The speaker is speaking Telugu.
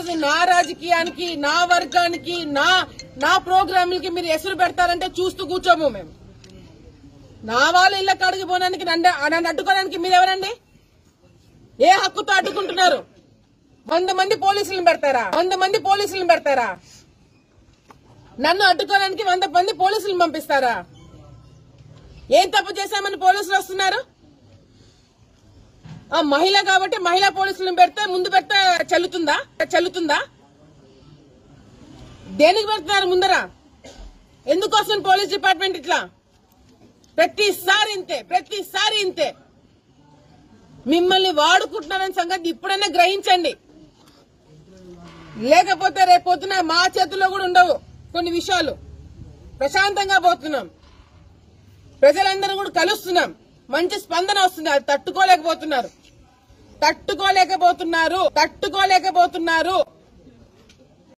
రోజు నా రాజకీయానికి, నా వర్గానికి, నా ప్రోగ్రాములకి మీరు ఎసురు పెడతారంటే చూస్తూ కూర్చోము మేము. నా వాళ్ళ ఇళ్ల కాడికి పోవడానికి నన్ను అడ్డుకోవడానికి మీరెవరండి? ఏ హక్కుతో అడ్డుకుంటున్నారు? 100 మంది పోలీసులను పెడతారా? 100 మంది పోలీసులను పెడతారా? నన్ను అడ్డుకోవడానికి 100 మంది పోలీసులను పంపిస్తారా? ఏం తప్పు చేశామని పోలీసులు వస్తున్నారు? ఆ మహిళ కాబట్టి మహిళా పోలీసులను పెడితే ముందు పెడితే చెల్లుతుందా? దేనికి పెడుతున్నారు ముందర? ఎందుకు వస్తుంది పోలీస్ డిపార్ట్మెంట్ ఇట్లా? ప్రతిసారి ఇంతే. మిమ్మల్ని వాడుకుంటున్నారని సంగతి ఇప్పుడైనా గ్రహించండి. లేకపోతే రేపొద్దున మా చేతుల్లో కూడా ఉండవు కొన్ని విషయాలు. ప్రశాంతంగా పోతున్నాం, ప్రజలందరూ కూడా కలుస్తున్నాం, మంచి స్పందన వస్తుంది. అది తట్టుకోలేకపోతున్నారు.